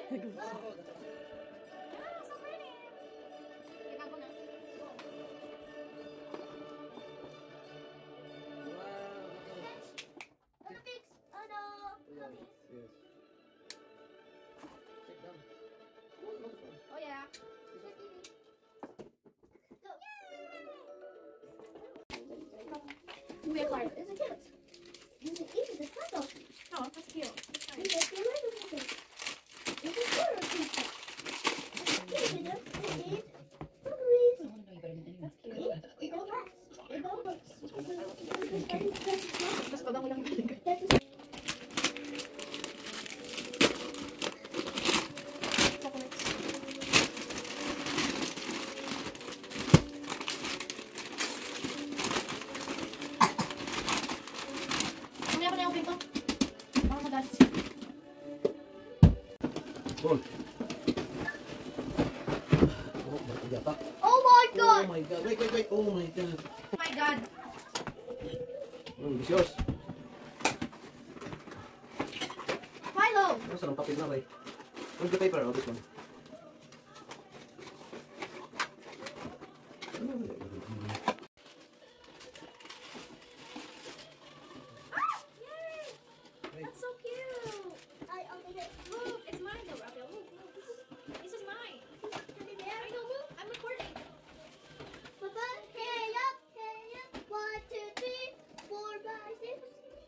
so pretty. Tingnan ko na. Ano, Fix? Ano? Yes. Check down. Oh, yeah. We are Clark. It's a cat. It's a kid. It's a cat. Oh, that's cute. It's a little cat. It's a little cat. It's a kid. It's a kid. That's cute. It don't work. It don't work. Mas pabango lang talaga. Mamaya ko na yung pinto. Baka magalit siya. Cool. Oh, bakit yata? Oh my god! Oh my god. Wait. Oh my god. Oh my god. Delicious. Milo! Nasa ng papel na ba eh? Where's the paper? Oh, this one. That's so cute. I'll take it. Look, it's mine though, Raphael. Look. This is mine. I know, look. I'm recording. Papa, hey up. 1, 2, 3, 4, 5, 6.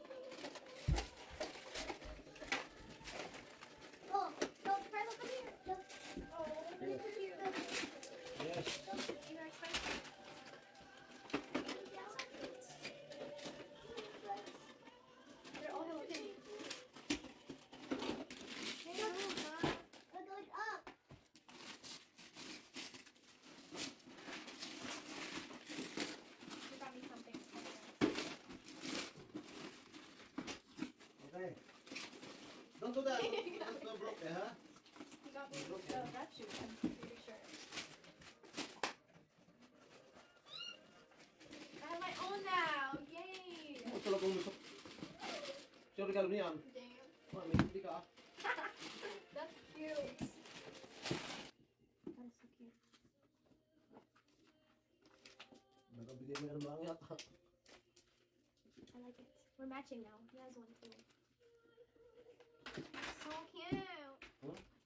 Oh, no, try look up here. Look. Oh, this is cute. Yes. These are expensive. They're all Hello Kitty. We're going up. You got me something. Okay. Don't do that. Don't broke it, huh? You got me that shoe. I'm pretty sure. I have my own now. Yay! Ito lang kung gusto. Siya regalo niyan. Damn. Mami, hindi ka. That's cute. That is so cute. Nakabigay mo yan lang yata. I like it. We're matching now. He has one too. So cute. Huh?